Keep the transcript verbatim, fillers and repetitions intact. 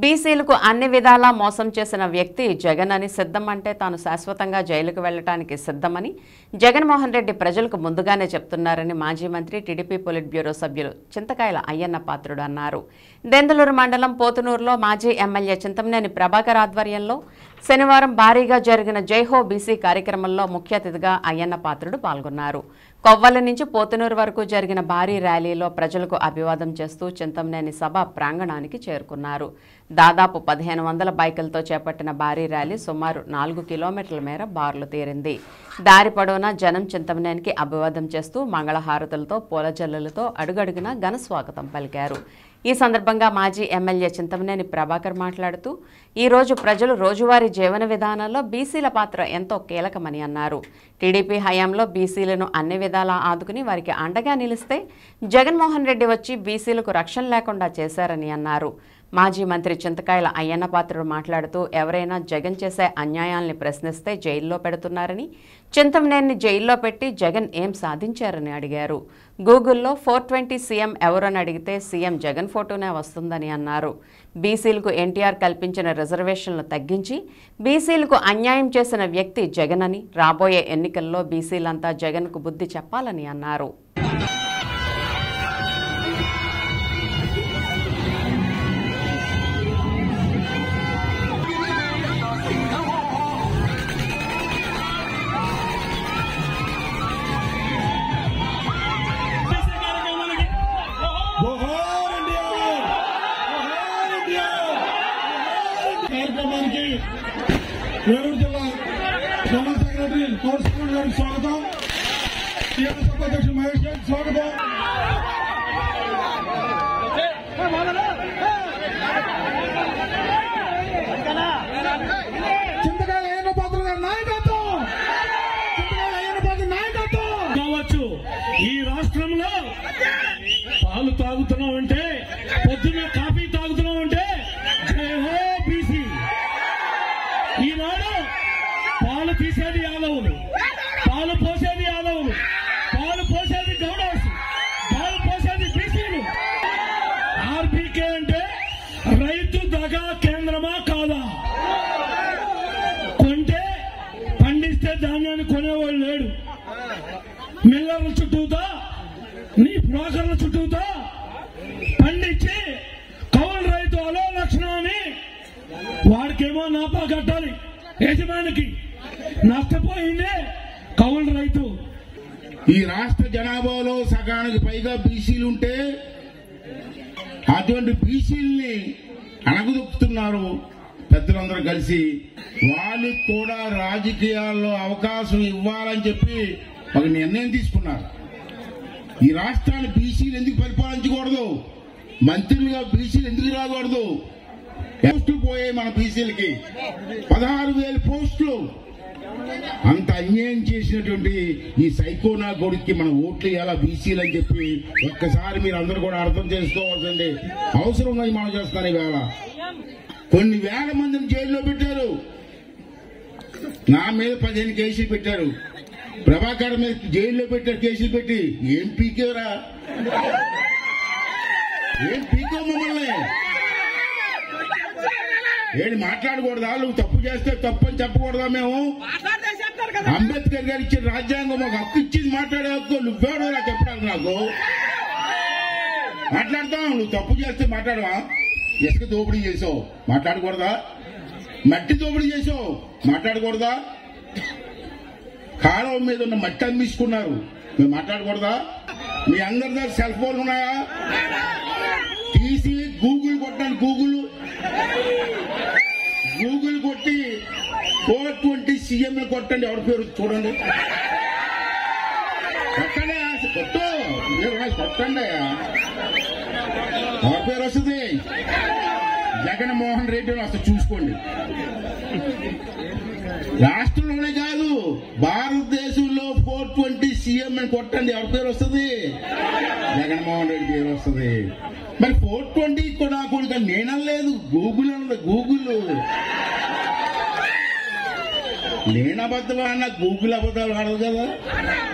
బీసీలకు అన్ని విధాలా మోసం చేసిన వ్యక్తి జగన్ అని సిద్ధం అంటే తాను శాశ్వతంగా జైలుకు వెళ్లడానికి సిద్ధమని జగన్మోహన్ రెడ్డి ప్రజలకు ముందుగానే చెప్తున్నారని మాజీ మంత్రి టీడీపీ పొలిట్ బ్యూరో సభ్యులు చింతకాయల అయ్యన్న పాత్రుడు అన్నారు. దెందులూరు మండలం పోతునూరులో మాజీ ఎమ్మెల్యే చింతమనేని ప్రభాకర్ ఆధ్వర్యంలో శనివారం భారీగా జరిగిన జైహో బీసీ కార్యక్రమంలో ముఖ్య అతిథిగా అయ్యన్న పాత్రుడు పాల్గొన్నారు. కొవ్వల నుంచి పోతునూరు వరకు జరిగిన భారీ ర్యాలీలో ప్రజలకు అభివాదం చేస్తూ చింతమనేని సభ ప్రాంగణానికి చేరుకున్నారు. దాదాపు పదిహేను వందల బైకులతో చేపట్టిన భారీ ర్యాలీ సుమారు నాలుగు కిలోమీటర్ల మేర బార్లు తీరింది. దారి పొడవునా జనం చింతమనేనికి అభివాదం చేస్తూ మంగళహారతులతో పూలజల్లులతో అడుగడుగునా ఘన స్వాగతం పలికారు. ఈ సందర్భంగా మాజీ ఎమ్మెల్యే చింతమనేని ప్రభాకర్ మాట్లాడుతూ ఈ రోజు ప్రజలు రోజువారీ జీవన విధానంలో బీసీల పాత్ర ఎంతో కీలకమని అన్నారు. టీడీపీ హయాంలో బీసీలను అన్ని విధాలా ఆదుకుని వారికి అండగా నిలిస్తే జగన్మోహన్ రెడ్డి వచ్చి బీసీలకు రక్షణ లేకుండా చేశారని అన్నారు. మాజీ మంత్రి చింతకాయల అయ్యన్న పాత్రుడు మాట్లాడుతూ ఎవరైనా జగన్ చేసే అన్యాయాల్ని ప్రశ్నిస్తే జైల్లో పెడుతున్నారని, చింతమనేని జైల్లో పెట్టి జగన్ ఏం సాధించారని అడిగారు. గూగుల్లో ఫోర్ ట్వంటీ సీఎం ఎవరని అడిగితే సీఎం జగన్ ఫోటోనే వస్తుందని అన్నారు. బీసీలకు ఎన్టీఆర్ కల్పించిన రిజర్వేషన్లు తగ్గించి బీసీలకు అన్యాయం చేసిన వ్యక్తి జగన్ అని, రాబోయే ఎన్నికల్లో బీసీలంతా జగన్కు బుద్ధి చెప్పాలని అన్నారు. కార్యక్రమానికి ఏలూరు జిల్లా జనరల్ సెక్రటరీ కోర్సుకుడు గారికి స్వాగతం, టీఆర్ఎస్ అధ్యక్షుడు మహేష్ గారికి స్వాగతం. చింతకాయల అయ్యన్న పాత్ర గారి నాయకత్వం, చింతకాయల అయ్యన్న పాత్ర నాయకత్వం కావచ్చు. ఈ రాష్ట్రంలో పాలు తాగుతున్నాం అంటే, పొద్దున్న కాఫీ తాగుతున్నాం అంటే జైహో బీసీ. ఈనాడు పాలు తీసేది యాదవులు, పాలు పోసేది యాదవులు, పాలు పోసేది గౌడస్, పాలు పోసేది బీసీలు. ఆర్బీకే అంటే రైతు దగా కేంద్రమా కాదా? కొంటే పండిస్తే ధాన్యాన్ని కొనేవాళ్ళు లేడు. మిల్లర్ల చుట్టూతా, నీ బ్రోకర్ల చుట్టూతా పండించి కౌలు రైతు అలో లక్షణం అని వాడికేమో నాపా కట్టాలి. యజమానికి నష్టపోయిందే కౌలు రైతు. ఈ రాష్ట్ర జనాభాలో సగానికి పైగా బీసీలుంటే అటువంటి బీసీల్ని అణగదొక్కుతున్నారు పెద్దలందరూ కలిసి. వాళ్ళకి కూడా రాజకీయాల్లో అవకాశం ఇవ్వాలని చెప్పి ఒక నిర్ణయం తీసుకున్నారు. ఈ రాష్ట్రాన్ని బీసీలు ఎందుకు పరిపాలించకూడదు, మంత్రులుగా బీసీలు ఎందుకు రాకూడదు? పోస్టులు పోయాయి మన బీసీలకి, పదహారు వేల పోస్టులు. అంత అన్యాయం చేసినటువంటి ఈ సైకోనా కొడుక్కి మనం ఓట్లు వేయాలా బీసీలు అని చెప్పి ఒక్కసారి మీరు అందరూ కూడా అర్థం చేసుకోవాల్సింది అవసరం ఉన్నది. మనం చేస్తాను ఈవేళ కొన్ని వేల మందిని జైల్లో పెట్టారు. నా మీద పదిహేను కేసులు పెట్టారు, ప్రభాకర్ మీద జైల్లో పెట్టారు కేసులు పెట్టి. ఏం పీకేవరా, ఏం పీకో మమ్మల్ని? ఏంటి మాట్లాడకూడదా? నువ్వు తప్పు చేస్తే తప్పు అని చెప్పకూడదా? మేము అంబేద్కర్ గారు ఇచ్చిన రాజ్యాంగం మాకు హక్కు ఇచ్చింది మాట్లాడే హక్కు. నువ్వేడో చెప్పడానికి నాకు మాట్లాడతావు. నువ్వు తప్పు చేస్తే మాట్లాడవా? ఇసుక దోపిడీ చేసావు, మాట్లాడకూడదా? మట్టి దోపిడీ చేసావు, మాట్లాడకూడదా? కాలువ మీద ఉన్న మట్టి అమ్మించుకున్నారు, మేము మాట్లాడకూడదా? మీ అందరి దగ్గర సెల్ ఫోన్లు ఉన్నాయా? తీసి గూగుల్ కొట్టండి, గూగుల్ గూగుల్ కొట్టి ఫోర్ ట్వంటీ సీఎం కొట్టండి, ఎవరి పేరు చూడండి. కొట్టండి, కొట్టు కొట్టండి, ఎవరి పేరు వస్తుంది? జగన్మోహన్ రెడ్డి అసలు చూసుకోండి. రాష్ట్రంలోనే కాదు భారతదేశంలో ఫోర్ ట్వంటీ సీఎం అని కొట్టండి, ఎవరి పేరు వస్తుంది? జగన్మోహన్ రెడ్డి పేరు వస్తుంది. మరి ఫోర్ ట్వంటీ కూడా కూడా నేనలేదు, గూగుల్ అన్నది. గూగుల్ నేను అబద్ధాలు అన్నా, గూగుల్ అబద్ధాలు ఆడదు కదా.